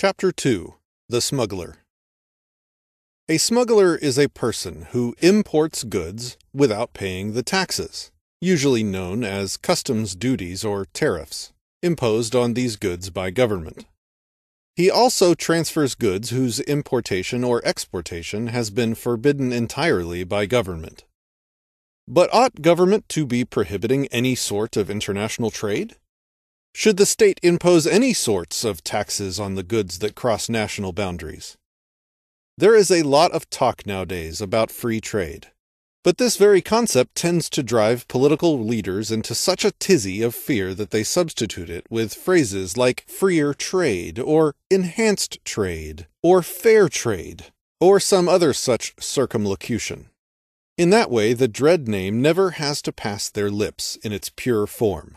Chapter 2. The Smuggler. A smuggler is a person who imports goods without paying the taxes, usually known as customs duties or tariffs, imposed on these goods by government. He also transfers goods whose importation or exportation has been forbidden entirely by government. But ought government to be prohibiting any sort of international trade? Should the state impose any sorts of taxes on the goods that cross national boundaries? There is a lot of talk nowadays about free trade, but this very concept tends to drive political leaders into such a tizzy of fear that they substitute it with phrases like freer trade, or enhanced trade, or fair trade, or some other such circumlocution. In that way, the dread name never has to pass their lips in its pure form.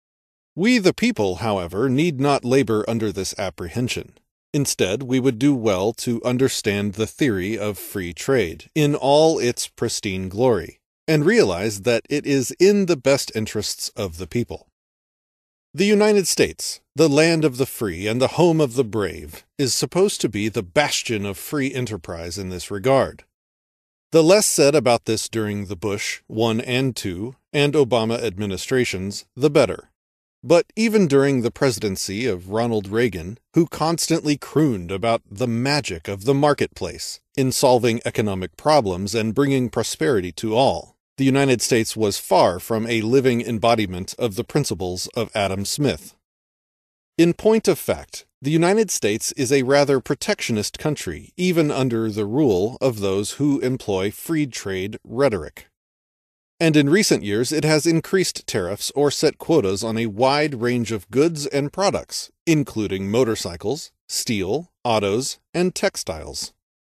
We the people, however, need not labor under this apprehension. Instead, we would do well to understand the theory of free trade in all its pristine glory, and realize that it is in the best interests of the people. The United States, the land of the free and the home of the brave, is supposed to be the bastion of free enterprise in this regard. The less said about this during the Bush I and II and Obama administrations, the better. But even during the presidency of Ronald Reagan, who constantly crooned about the magic of the marketplace in solving economic problems and bringing prosperity to all, the United States was far from a living embodiment of the principles of Adam Smith. In point of fact, the United States is a rather protectionist country, even under the rule of those who employ free trade rhetoric. And in recent years, it has increased tariffs or set quotas on a wide range of goods and products, including motorcycles, steel, autos, and textiles.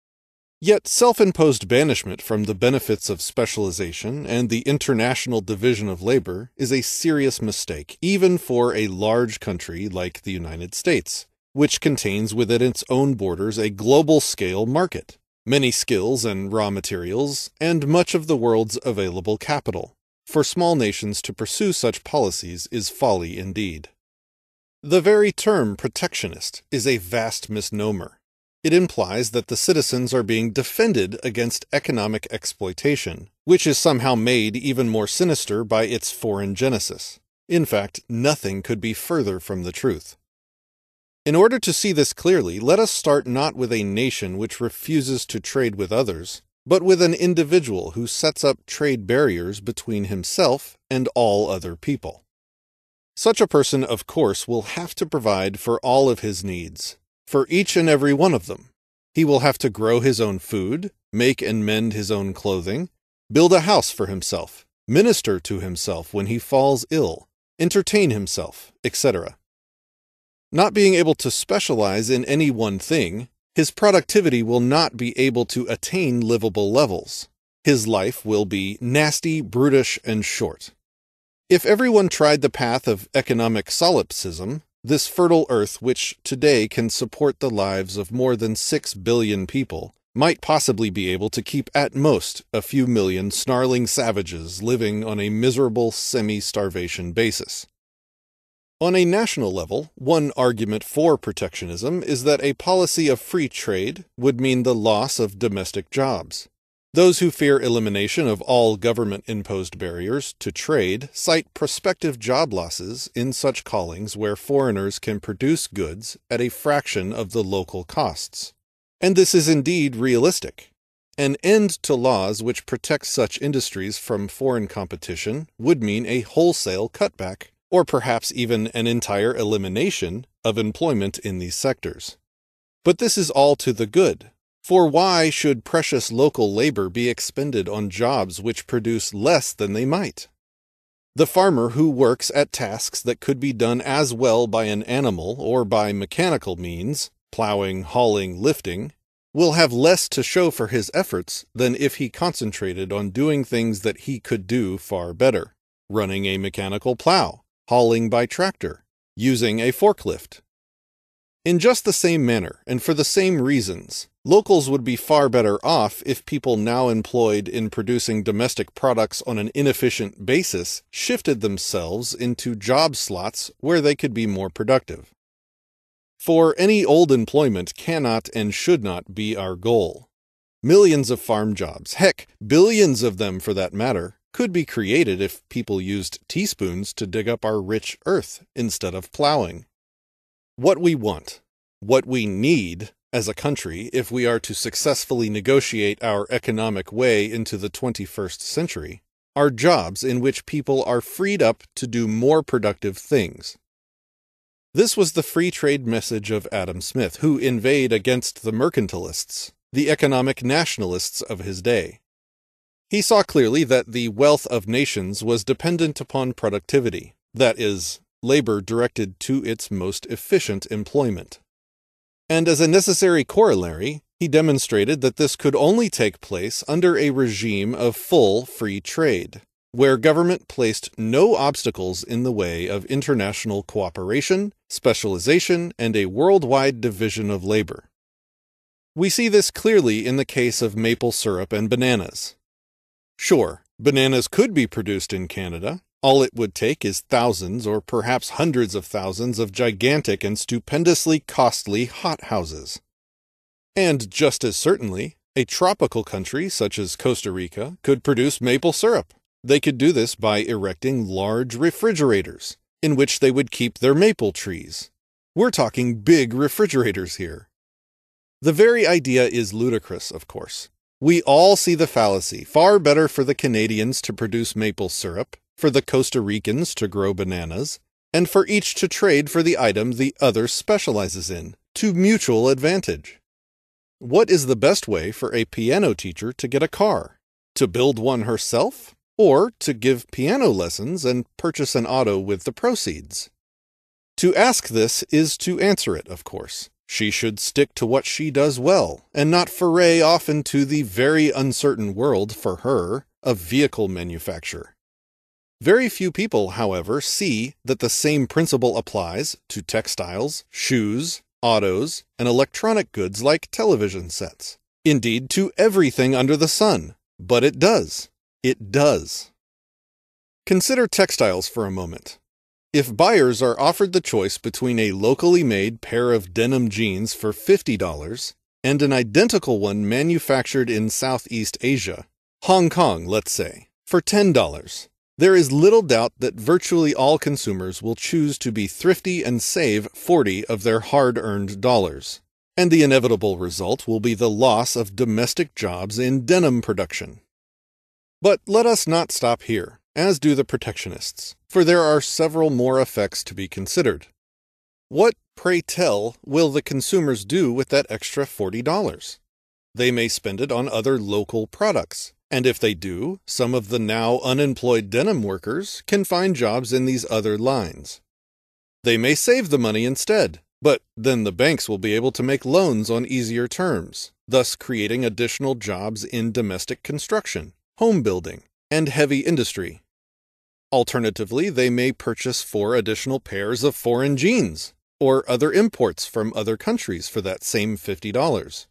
Yet self-imposed banishment from the benefits of specialization and the international division of labor is a serious mistake, even for a large country like the United States, which contains within its own borders a global-scale market, many skills and raw materials, and much of the world's available capital. For small nations to pursue such policies is folly indeed. The very term protectionist is a vast misnomer. It implies that the citizens are being defended against economic exploitation, which is somehow made even more sinister by its foreign genesis. In fact, nothing could be further from the truth. In order to see this clearly, let us start not with a nation which refuses to trade with others, but with an individual who sets up trade barriers between himself and all other people. Such a person, of course, will have to provide for all of his needs, for each and every one of them. He will have to grow his own food, make and mend his own clothing, build a house for himself, minister to himself when he falls ill, entertain himself, etc. Not being able to specialize in any one thing, his productivity will not be able to attain livable levels. His life will be nasty, brutish, and short. If everyone tried the path of economic solipsism, this fertile earth which today can support the lives of more than 6 billion people might possibly be able to keep at most a few million snarling savages living on a miserable semi-starvation basis. On a national level, one argument for protectionism is that a policy of free trade would mean the loss of domestic jobs. Those who fear elimination of all government-imposed barriers to trade cite prospective job losses in such callings where foreigners can produce goods at a fraction of the local costs. And this is indeed realistic. An end to laws which protect such industries from foreign competition would mean a wholesale cutback, or perhaps even an entire elimination of employment in these sectors. But this is all to the good, for why should precious local labor be expended on jobs which produce less than they might? The farmer who works at tasks that could be done as well by an animal or by mechanical means, plowing, hauling, lifting, will have less to show for his efforts than if he concentrated on doing things that he could do far better, running a mechanical plow, hauling by tractor, using a forklift. In just the same manner, and for the same reasons, locals would be far better off if people now employed in producing domestic products on an inefficient basis shifted themselves into job slots where they could be more productive. For any old employment cannot and should not be our goal. Millions of farm jobs, heck, billions of them for that matter, could be created if people used teaspoons to dig up our rich earth instead of plowing. What we want, what we need as a country if we are to successfully negotiate our economic way into the 21st century, are jobs in which people are freed up to do more productive things. This was the free trade message of Adam Smith, who inveighed against the mercantilists, the economic nationalists of his day. He saw clearly that the wealth of nations was dependent upon productivity, that is, labor directed to its most efficient employment. And as a necessary corollary, he demonstrated that this could only take place under a regime of full free trade, where government placed no obstacles in the way of international cooperation, specialization, and a worldwide division of labor. We see this clearly in the case of maple syrup and bananas. Sure, bananas could be produced in Canada. All it would take is thousands or perhaps hundreds of thousands of gigantic and stupendously costly hothouses. And just as certainly, a tropical country such as Costa Rica could produce maple syrup. They could do this by erecting large refrigerators, in which they would keep their maple trees. We're talking big refrigerators here. The very idea is ludicrous, of course. We all see the fallacy. Far better for the Canadians to produce maple syrup, for the Costa Ricans to grow bananas, and for each to trade for the item the other specializes in, to mutual advantage. What is the best way for a piano teacher to get a car? To build one herself? Or to give piano lessons and purchase an auto with the proceeds? To ask this is to answer it, of course. She should stick to what she does well, and not foray off into the very uncertain world, for her, of vehicle manufacture. Very few people, however, see that the same principle applies to textiles, shoes, autos, and electronic goods like television sets. Indeed, to everything under the sun. But it does. It does. Consider textiles for a moment. If buyers are offered the choice between a locally made pair of denim jeans for $50 and an identical one manufactured in Southeast Asia, Hong Kong, let's say, for $10, there is little doubt that virtually all consumers will choose to be thrifty and save 40 of their hard-earned dollars. And the inevitable result will be the loss of domestic jobs in denim production. But let us not stop here, as do the protectionists, for there are several more effects to be considered. What, pray tell, will the consumers do with that extra $40? They may spend it on other local products, and if they do, some of the now unemployed denim workers can find jobs in these other lines. They may save the money instead, but then the banks will be able to make loans on easier terms, thus creating additional jobs in domestic construction, home building, and heavy industry. Alternatively, they may purchase 4 additional pairs of foreign jeans, or other imports from other countries for that same $50.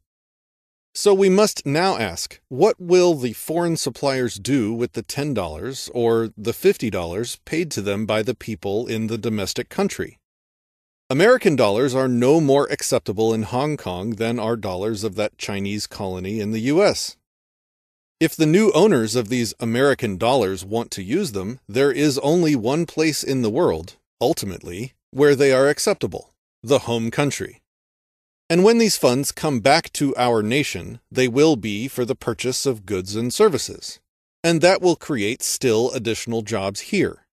So we must now ask, what will the foreign suppliers do with the $10 or the $50 paid to them by the people in the domestic country? American dollars are no more acceptable in Hong Kong than are dollars of that Chinese colony in the U.S. If the new owners of these American dollars want to use them, there is only one place in the world, ultimately, where they are acceptable: the home country. And when these funds come back to our nation, they will be for the purchase of goods and services, and that will create still additional jobs here.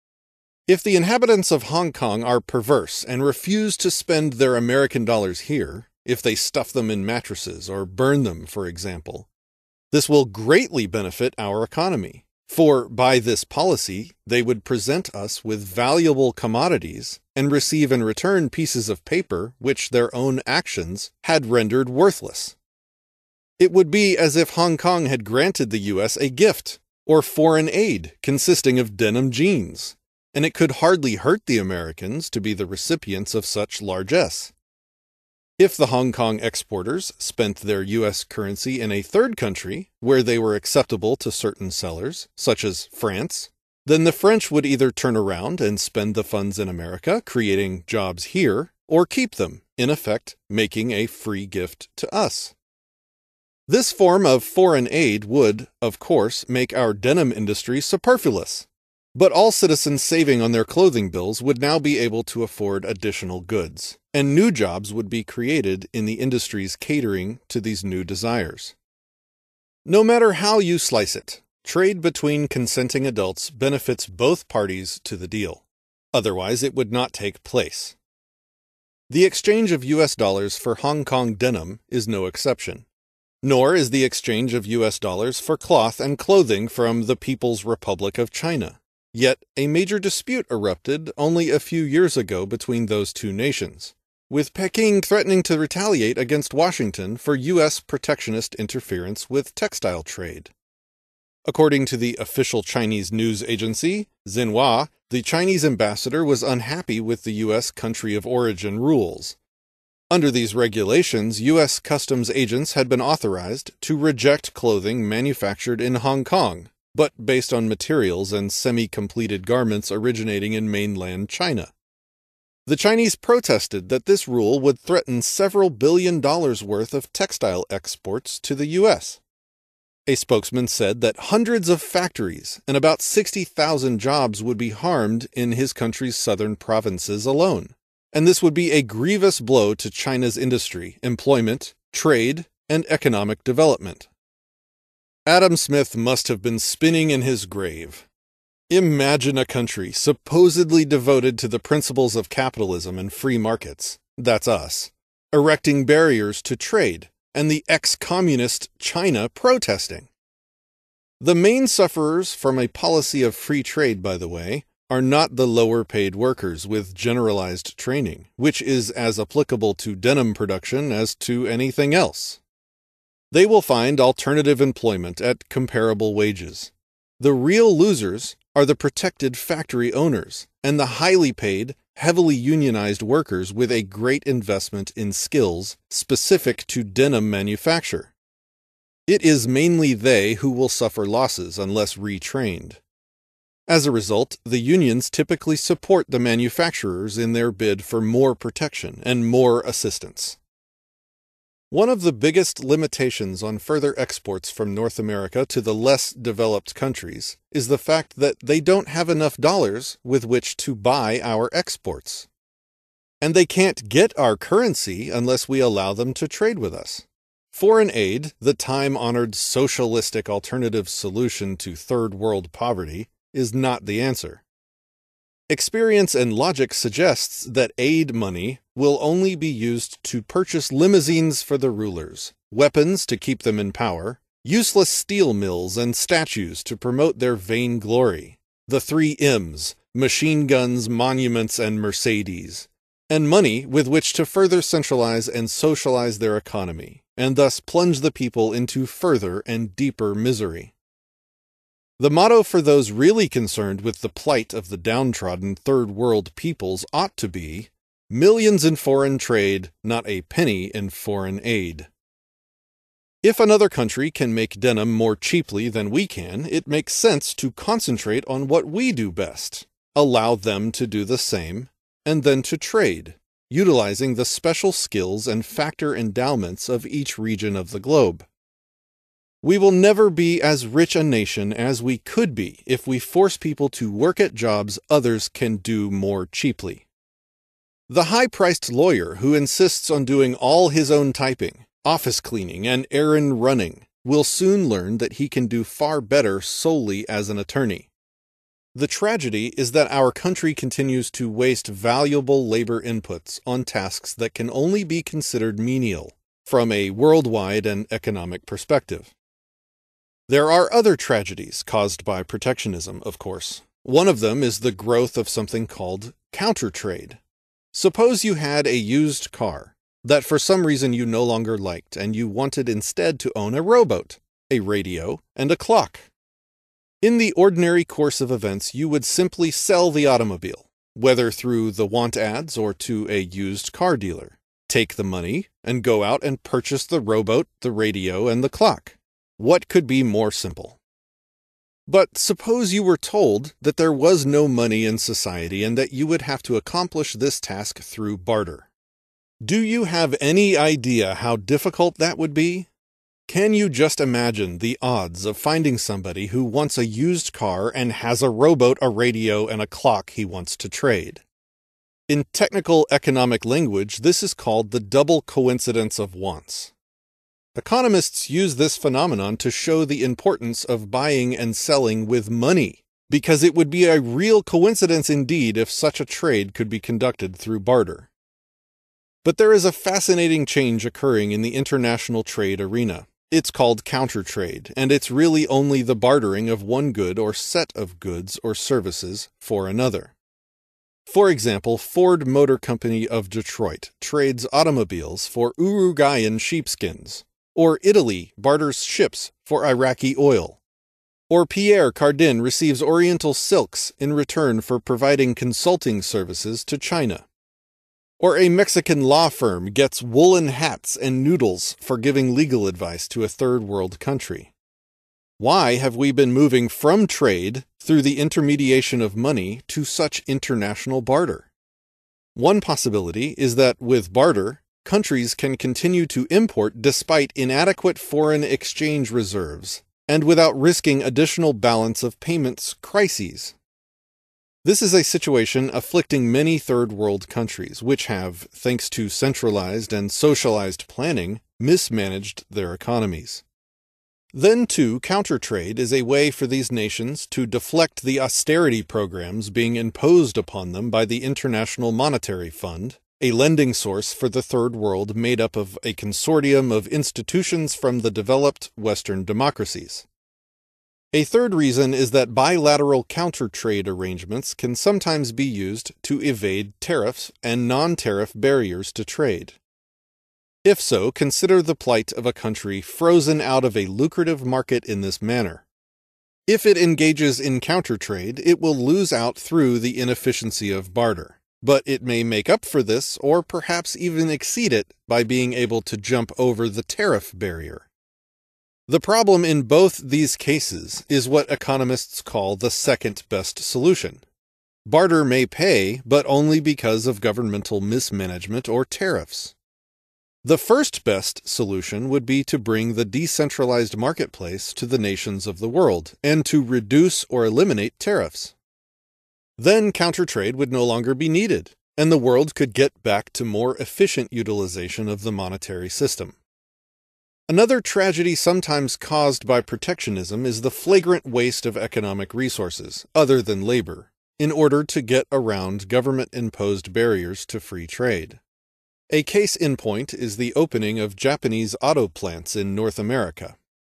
If the inhabitants of Hong Kong are perverse and refuse to spend their American dollars here, if they stuff them in mattresses or burn them, for example, this will greatly benefit our economy, for by this policy they would present us with valuable commodities and receive in return pieces of paper which their own actions had rendered worthless. It would be as if Hong Kong had granted the U.S. a gift, or foreign aid consisting of denim jeans, and it could hardly hurt the Americans to be the recipients of such largesse. If the Hong Kong exporters spent their U.S. currency in a third country where they were acceptable to certain sellers, such as France, then the French would either turn around and spend the funds in America, creating jobs here, or keep them, in effect making a free gift to us. This form of foreign aid would, of course, make our denim industry superfluous. But all citizens saving on their clothing bills would now be able to afford additional goods, and new jobs would be created in the industries catering to these new desires. No matter how you slice it, trade between consenting adults benefits both parties to the deal. Otherwise, it would not take place. The exchange of US dollars for Hong Kong denim is no exception. Nor is the exchange of US dollars for cloth and clothing from the People's Republic of China. Yet a major dispute erupted only a few years ago between those two nations, with Peking threatening to retaliate against Washington for US protectionist interference with textile trade. According to the official Chinese news agency, Xinhua, the Chinese ambassador was unhappy with the US country of origin rules. Under these regulations, U.S. customs agents had been authorized to reject clothing manufactured in Hong Kong, but based on materials and semi-completed garments originating in mainland China. The Chinese protested that this rule would threaten several $billion worth of textile exports to the U.S. A spokesman said that hundreds of factories and about 60,000 jobs would be harmed in his country's southern provinces alone. And this would be a grievous blow to China's industry, employment, trade, and economic development. Adam Smith must have been spinning in his grave. Imagine a country supposedly devoted to the principles of capitalism and free markets, that's us, erecting barriers to trade, and the ex-communist China protesting. The main sufferers from a policy of free trade, by the way, are not the lower-paid workers with generalized training, which is as applicable to denim production as to anything else. They will find alternative employment at comparable wages. The real losers are the protected factory owners and the highly paid, heavily unionized workers with a great investment in skills specific to denim manufacture. It is mainly they who will suffer losses unless retrained. As a result, the unions typically support the manufacturers in their bid for more protection and more assistance. One of the biggest limitations on further exports from North America to the less developed countries is the fact that they don't have enough dollars with which to buy our exports. And they can't get our currency unless we allow them to trade with us. Foreign aid, the time-honored socialistic alternative solution to third world poverty, is not the answer. Experience and logic suggests that aid money will only be used to purchase limousines for the rulers, weapons to keep them in power, useless steel mills and statues to promote their vain glory, the 3 M's, machine guns, monuments, and Mercedes, and money with which to further centralize and socialize their economy, and thus plunge the people into further and deeper misery. The motto for those really concerned with the plight of the downtrodden third world peoples ought to be, "Millions in foreign trade, not a penny in foreign aid." If another country can make denim more cheaply than we can, it makes sense to concentrate on what we do best, allow them to do the same, and then to trade, utilizing the special skills and factor endowments of each region of the globe. We will never be as rich a nation as we could be if we force people to work at jobs others can do more cheaply. The high-priced lawyer who insists on doing all his own typing, office cleaning, and errand running will soon learn that he can do far better solely as an attorney. The tragedy is that our country continues to waste valuable labor inputs on tasks that can only be considered menial from a worldwide and economic perspective. There are other tragedies caused by protectionism, of course. One of them is the growth of something called counter-trade. Suppose you had a used car that for some reason you no longer liked and you wanted instead to own a rowboat, a radio, and a clock. In the ordinary course of events, you would simply sell the automobile, whether through the want ads or to a used car dealer, take the money, and go out and purchase the rowboat, the radio, and the clock. What could be more simple? But suppose you were told that there was no money in society and that you would have to accomplish this task through barter. Do you have any idea how difficult that would be? Can you just imagine the odds of finding somebody who wants a used car and has a rowboat, a radio, and a clock he wants to trade? In technical economic language, this is called the double coincidence of wants. Economists use this phenomenon to show the importance of buying and selling with money, because it would be a real coincidence indeed if such a trade could be conducted through barter. But there is a fascinating change occurring in the international trade arena. It's called countertrade, and it's really only the bartering of one good or set of goods or services for another. For example, Ford Motor Company of Detroit trades automobiles for Uruguayan sheepskins, or Italy barters ships for Iraqi oil, or Pierre Cardin receives Oriental silks in return for providing consulting services to China. Or a Mexican law firm gets woolen hats and noodles for giving legal advice to a third world country. Why have we been moving from trade through the intermediation of money to such international barter? One possibility is that with barter, countries can continue to import despite inadequate foreign exchange reserves and without risking additional balance of payments crises. This is a situation afflicting many third world countries, which have, thanks to centralized and socialized planning, mismanaged their economies. Then, too, countertrade is a way for these nations to deflect the austerity programs being imposed upon them by the International Monetary Fund, a lending source for the third world made up of a consortium of institutions from the developed Western democracies. A third reason is that bilateral counter-trade arrangements can sometimes be used to evade tariffs and non-tariff barriers to trade. If so, consider the plight of a country frozen out of a lucrative market in this manner. If it engages in counter-trade, it will lose out through the inefficiency of barter, but it may make up for this or perhaps even exceed it by being able to jump over the tariff barrier. The problem in both these cases is what economists call the second best solution. Barter may pay, but only because of governmental mismanagement or tariffs. The first best solution would be to bring the decentralized marketplace to the nations of the world and to reduce or eliminate tariffs. Then countertrade would no longer be needed, and the world could get back to more efficient utilization of the monetary system. Another tragedy sometimes caused by protectionism is the flagrant waste of economic resources, other than labor, in order to get around government-imposed barriers to free trade. A case in point is the opening of Japanese auto plants in North America.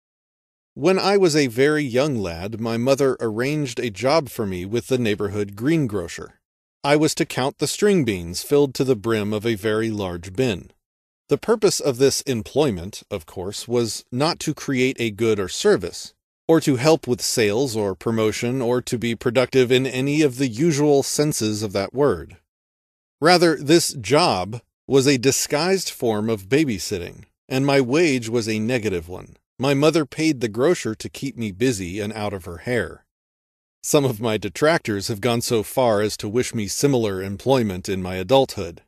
When I was a very young lad, my mother arranged a job for me with the neighborhood greengrocer. I was to count the string beans filled to the brim of a very large bin. The purpose of this employment, of course, was not to create a good or service, or to help with sales or promotion, or to be productive in any of the usual senses of that word. Rather, this job was a disguised form of babysitting, and my wage was a negative one. My mother paid the grocer to keep me busy and out of her hair. Some of my detractors have gone so far as to wish me similar employment in my adulthood.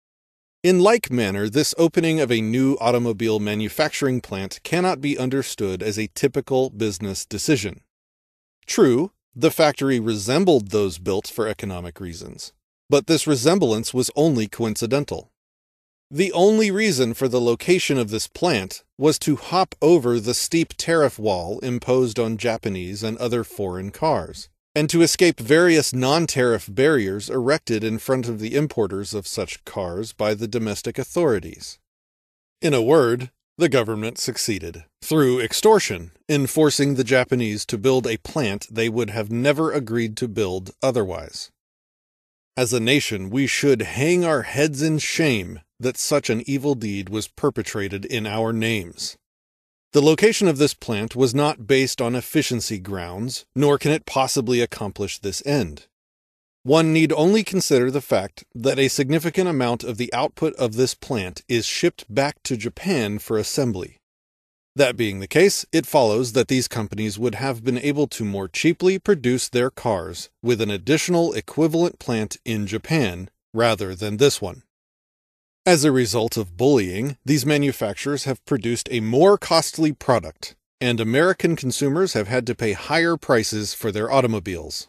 In like manner, this opening of a new automobile manufacturing plant cannot be understood as a typical business decision. True, the factory resembled those built for economic reasons, but this resemblance was only coincidental. The only reason for the location of this plant was to hop over the steep tariff wall imposed on Japanese and other foreign cars, and to escape various non-tariff barriers erected in front of the importers of such cars by the domestic authorities. In a word, the government succeeded, through extortion, in forcing the Japanese to build a plant they would have never agreed to build otherwise. As a nation, we should hang our heads in shame that such an evil deed was perpetrated in our names. The location of this plant was not based on efficiency grounds, nor can it possibly accomplish this end. One need only consider the fact that a significant amount of the output of this plant is shipped back to Japan for assembly. That being the case, it follows that these companies would have been able to more cheaply produce their cars with an additional equivalent plant in Japan rather than this one. As a result of bullying, these manufacturers have produced a more costly product, and American consumers have had to pay higher prices for their automobiles.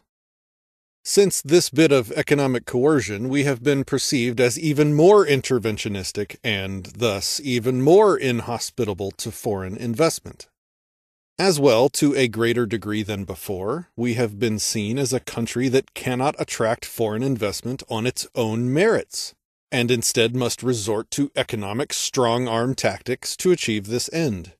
Since this bit of economic coercion, we have been perceived as even more interventionistic and, thus, even more inhospitable to foreign investment. As well, to a greater degree than before, we have been seen as a country that cannot attract foreign investment on its own merits, and instead must resort to economic strong-arm tactics to achieve this end.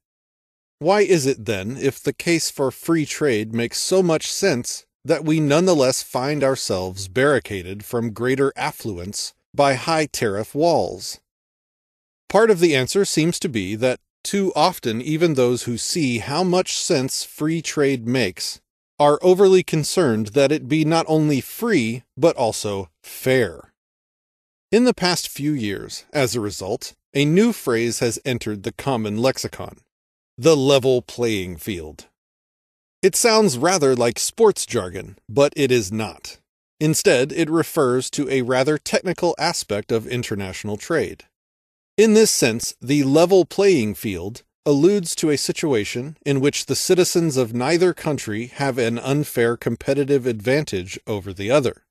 Why is it then, if the case for free trade makes so much sense, that we nonetheless find ourselves barricaded from greater affluence by high tariff walls? Part of the answer seems to be that too often even those who see how much sense free trade makes are overly concerned that it be not only free, but also fair. In the past few years, as a result, a new phrase has entered the common lexicon: the level playing field. It sounds rather like sports jargon, but it is not. Instead, it refers to a rather technical aspect of international trade. In this sense, the level playing field alludes to a situation in which the citizens of neither country have an unfair competitive advantage over the other.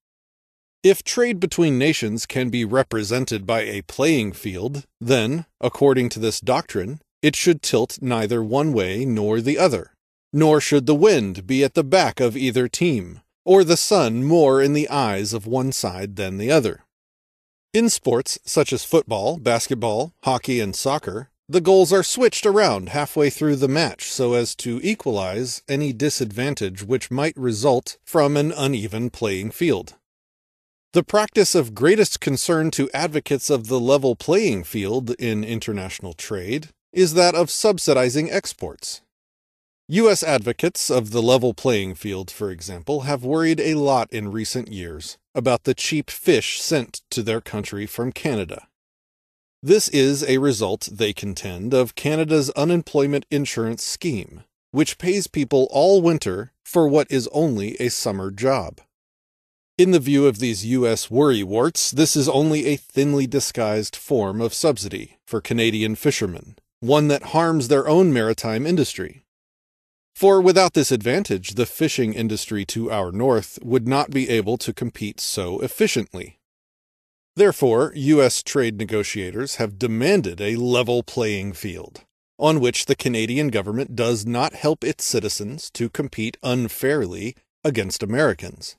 If trade between nations can be represented by a playing field, then, according to this doctrine, it should tilt neither one way nor the other. Nor should the wind be at the back of either team, or the sun more in the eyes of one side than the other. In sports such as football, basketball, hockey, and soccer, the goals are switched around halfway through the match so as to equalize any disadvantage which might result from an uneven playing field. The practice of greatest concern to advocates of the level playing field in international trade is that of subsidizing exports. U.S. advocates of the level playing field, for example, have worried a lot in recent years about the cheap fish sent to their country from Canada. This is a result, they contend, of Canada's unemployment insurance scheme, which pays people all winter for what is only a summer job. In the view of these U.S. worrywarts, this is only a thinly disguised form of subsidy for Canadian fishermen, one that harms their own maritime industry. For without this advantage, the fishing industry to our north would not be able to compete so efficiently. Therefore, U.S. trade negotiators have demanded a level playing field, on which the Canadian government does not help its citizens to compete unfairly against Americans.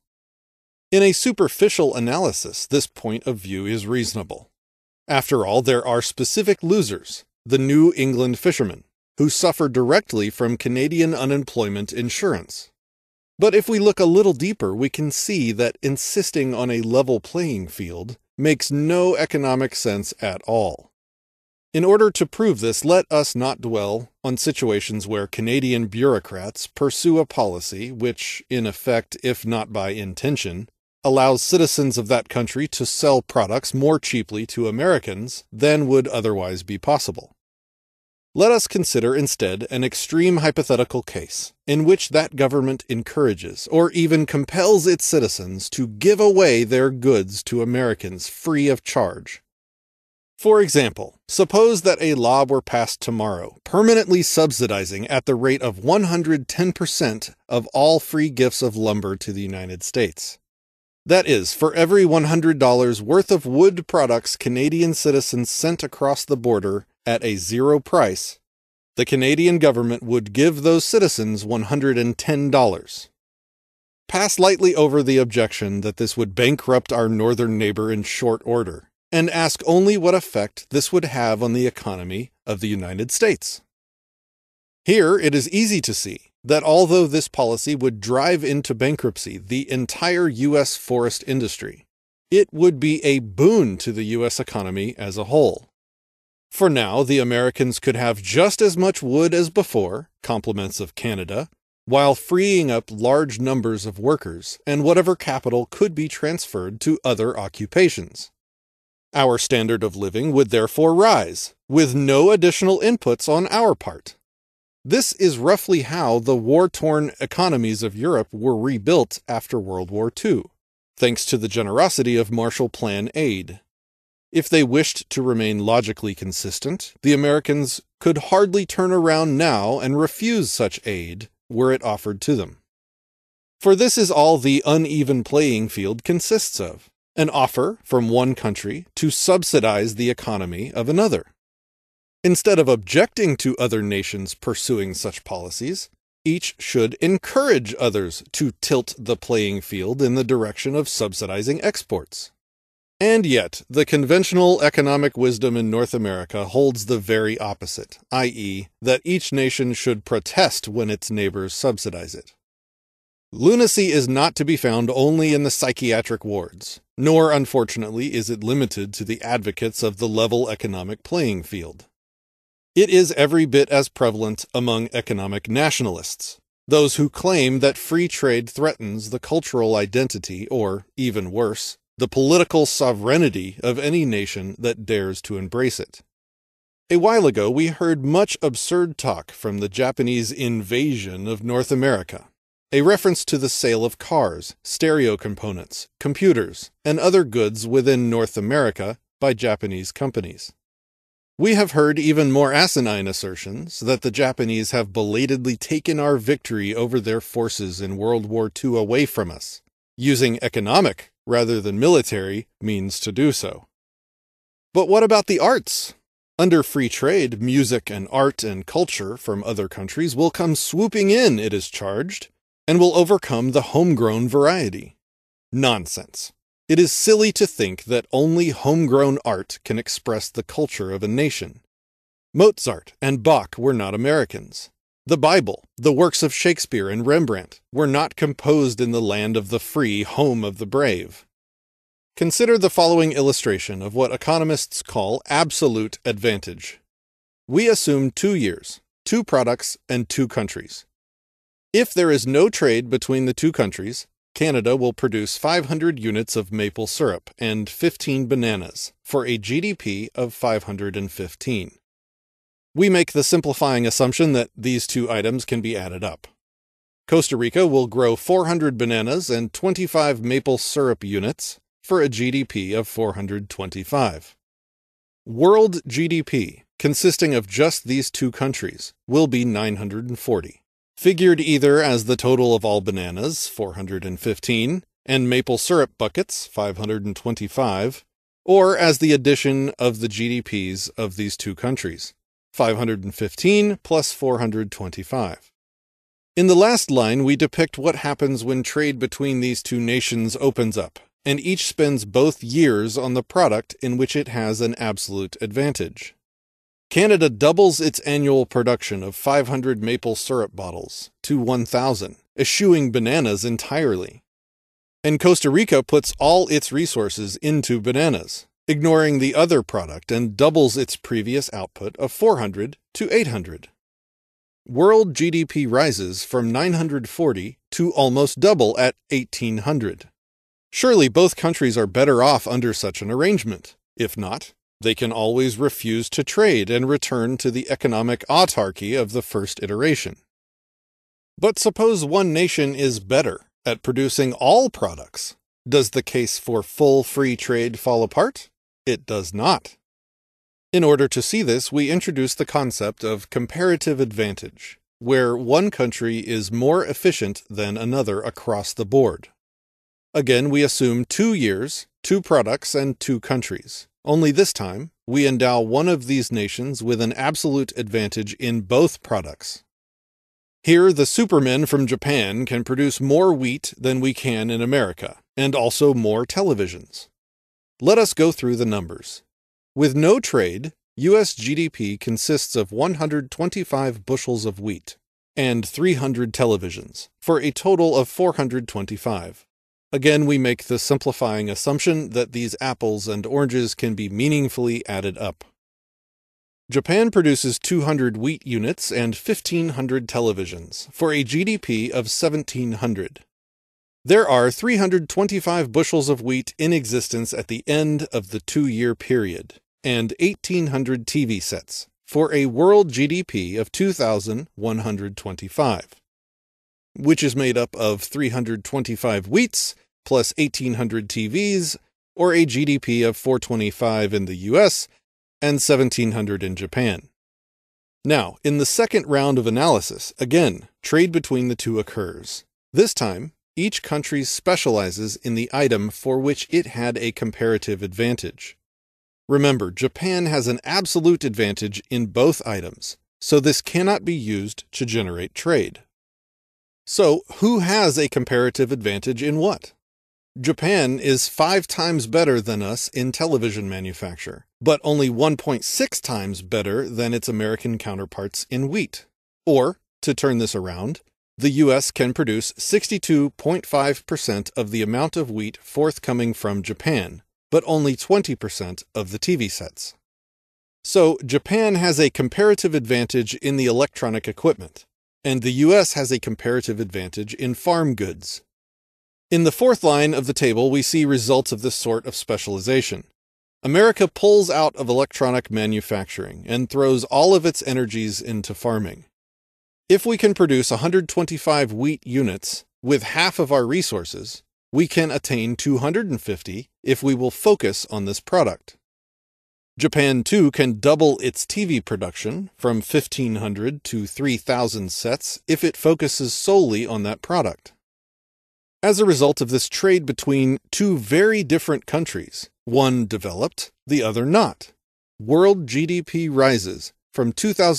In a superficial analysis, this point of view is reasonable. After all, there are specific losers, the New England fishermen, who suffer directly from Canadian unemployment insurance. But if we look a little deeper, we can see that insisting on a level playing field makes no economic sense at all. In order to prove this, let us not dwell on situations where Canadian bureaucrats pursue a policy which, in effect, if not by intention, allows citizens of that country to sell products more cheaply to Americans than would otherwise be possible. Let us consider instead an extreme hypothetical case in which that government encourages or even compels its citizens to give away their goods to Americans free of charge. For example, suppose that a law were passed tomorrow, permanently subsidizing at the rate of 110% of all free gifts of lumber to the United States. That is, for every $100 worth of wood products Canadian citizens sent across the border at a zero price, the Canadian government would give those citizens $110. Pass lightly over the objection that this would bankrupt our northern neighbor in short order, and ask only what effect this would have on the economy of the United States. Here it is easy to see that although this policy would drive into bankruptcy the entire U.S. forest industry, it would be a boon to the U.S. economy as a whole. For now, the Americans could have just as much wood as before, compliments of Canada, while freeing up large numbers of workers, and whatever capital could be transferred to other occupations. Our standard of living would therefore rise, with no additional inputs on our part. This is roughly how the war-torn economies of Europe were rebuilt after World War II, thanks to the generosity of Marshall Plan aid. If they wished to remain logically consistent, the Americans could hardly turn around now and refuse such aid were it offered to them. For this is all the uneven playing field consists of, an offer from one country to subsidize the economy of another. Instead of objecting to other nations pursuing such policies, each should encourage others to tilt the playing field in the direction of subsidizing exports. And yet, the conventional economic wisdom in North America holds the very opposite, i.e., that each nation should protest when its neighbors subsidize it. Lunacy is not to be found only in the psychiatric wards, nor, unfortunately, is it limited to the advocates of the level economic playing field. It is every bit as prevalent among economic nationalists, those who claim that free trade threatens the cultural identity or, even worse, the political sovereignty of any nation that dares to embrace it. A while ago, we heard much absurd talk from the Japanese invasion of North America, a reference to the sale of cars, stereo components, computers, and other goods within North America by Japanese companies. We have heard even more asinine assertions that the Japanese have belatedly taken our victory over their forces in World War II away from us, using economic rather than military means to do so. But what about the arts? Under free trade, music and art and culture from other countries will come swooping in, it is charged, and will overcome the homegrown variety. Nonsense. It is silly to think that only homegrown art can express the culture of a nation. Mozart and Bach were not Americans. The Bible, the works of Shakespeare and Rembrandt, were not composed in the land of the free, home of the brave. Consider the following illustration of what economists call absolute advantage. We assume 2 years, 2 products, and 2 countries. If there is no trade between the 2 countries, Canada will produce 500 units of maple syrup and 15 bananas for a GDP of 515. We make the simplifying assumption that these 2 items can be added up. Costa Rica will grow 400 bananas and 25 maple syrup units for a GDP of 425. World GDP, consisting of just these 2 countries, will be 940. Figured either as the total of all bananas, 415, and maple syrup buckets, 525, or as the addition of the GDPs of these 2 countries, 515 plus 425. In the last line, we depict what happens when trade between these 2 nations opens up, and each spends both years on the product in which it has an absolute advantage. Canada doubles its annual production of 500 maple syrup bottles to 1,000, eschewing bananas entirely. And Costa Rica puts all its resources into bananas, ignoring the other product, and doubles its previous output of 400 to 800. World GDP rises from 940 to almost double at 1,800. Surely both countries are better off under such an arrangement. If not, they can always refuse to trade and return to the economic autarky of the first iteration. But suppose one nation is better at producing all products. Does the case for full free trade fall apart? It does not. In order to see this, we introduce the concept of comparative advantage, where one country is more efficient than another across the board. Again, we assume 2 years, 2 products, and 2 countries. Only this time, we endow one of these nations with an absolute advantage in both products. Here, the supermen from Japan can produce more wheat than we can in America, and also more televisions. Let us go through the numbers. With no trade, U.S. GDP consists of 125 bushels of wheat and 300 televisions, for a total of 425. Again, we make the simplifying assumption that these apples and oranges can be meaningfully added up. Japan produces 200 wheat units and 1,500 televisions, for a GDP of 1,700. There are 325 bushels of wheat in existence at the end of the 2-year period, and 1,800 TV sets, for a world GDP of 2,125. Which is made up of 325 wheats plus 1,800 TVs or a GDP of $425 in the US and $1,700 in Japan. Now, in the second round of analysis, again, trade between the two occurs. This time, each country specializes in the item for which it had a comparative advantage. Remember, Japan has an absolute advantage in both items, so this cannot be used to generate trade. So, who has a comparative advantage in what? Japan is 5 times better than us in television manufacture, but only 1.6 times better than its American counterparts in wheat. Or, to turn this around, the US can produce 62.5% of the amount of wheat forthcoming from Japan, but only 20% of the TV sets. So, Japan has a comparative advantage in the electronic equipment, and the US has a comparative advantage in farm goods. In the fourth line of the table, we see results of this sort of specialization. America pulls out of electronic manufacturing and throws all of its energies into farming. If we can produce 125 wheat units with half of our resources, we can attain 250 if we will focus on this product. Japan, too, can double its TV production from 1,500 to 3,000 sets if it focuses solely on that product. As a result of this trade between two very different countries, one developed, the other not, world GDP rises from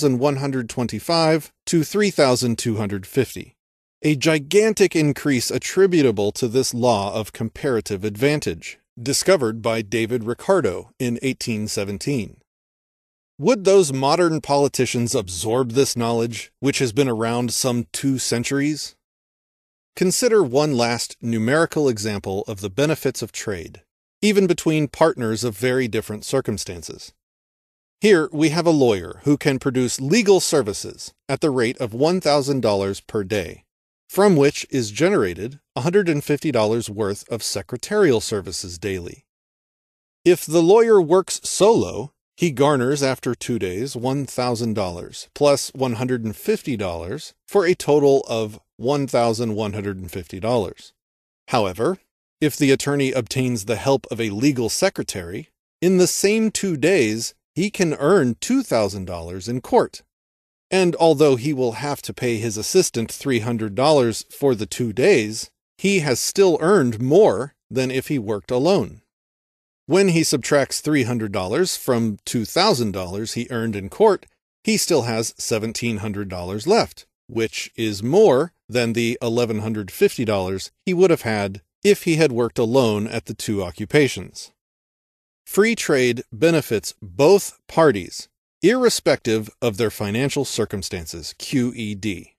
2,125 to 3,250, a gigantic increase attributable to this law of comparative advantage, discovered by David Ricardo in 1817. Would those modern politicians absorb this knowledge, which has been around some 2 centuries? Consider one last numerical example of the benefits of trade, even between partners of very different circumstances. Here we have a lawyer who can produce legal services at the rate of $1,000 per day, from which is generated $150 worth of secretarial services daily. If the lawyer works solo, he garners after 2 days $1,000 plus $150 for a total of $1,150. However, if the attorney obtains the help of a legal secretary, in the same 2 days, he can earn $2,000 in court. And although he will have to pay his assistant $300 for the 2 days, he has still earned more than if he worked alone. When he subtracts $300 from $2,000 he earned in court, he still has $1,700 left, which is more than the $1,150 he would have had if he had worked alone at the 2 occupations. Free trade benefits both parties, irrespective of their financial circumstances, QED.